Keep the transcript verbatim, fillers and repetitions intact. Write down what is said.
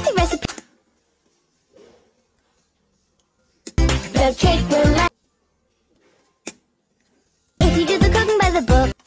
fancy recipe. The cake will last if you do the cooking by the book.